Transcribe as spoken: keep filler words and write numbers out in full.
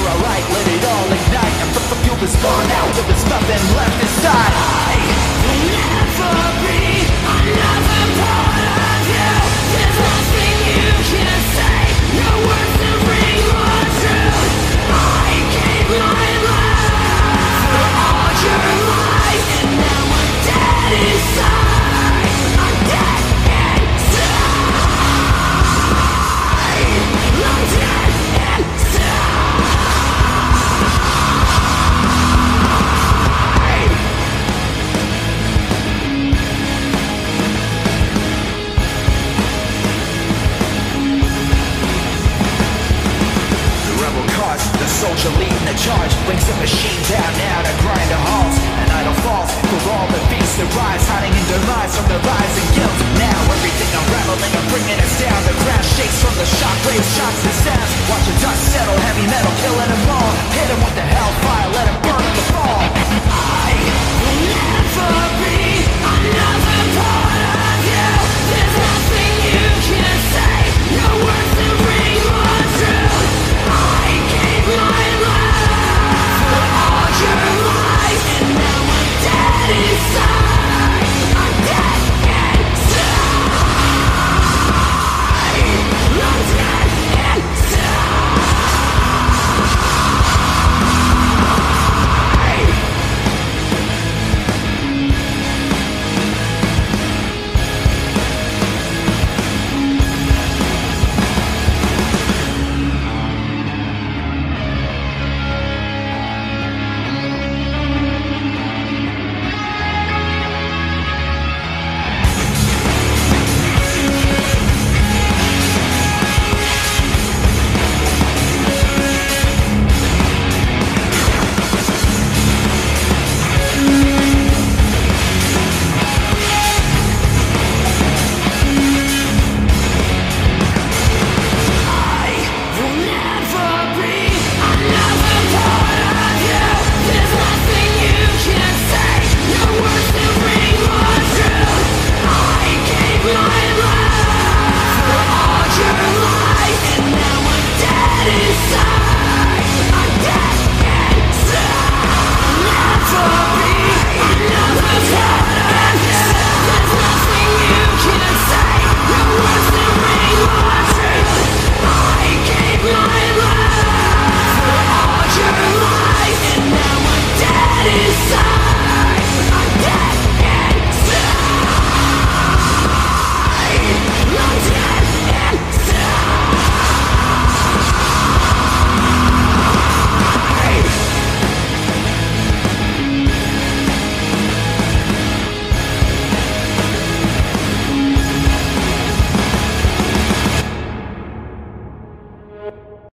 alright, let it all ignite. And the fuel is gone out, there is nothing left inside. I will never be another part of you. There's nothing you can say, no words to ring or truth. I gave my life for all your lies, and now I'm dead inside. I'm dead inside. I'm dead inside. The rebel cause, the soldier leading the charge, brings the machine down now to grind a halt. An idol falls for all the beasts that rise, hiding in their lives from the rising guilt. Now everything unraveling and bringing us down. The ground shakes from the shockwaves, shots and sounds. Watch the dust settle, heavy metal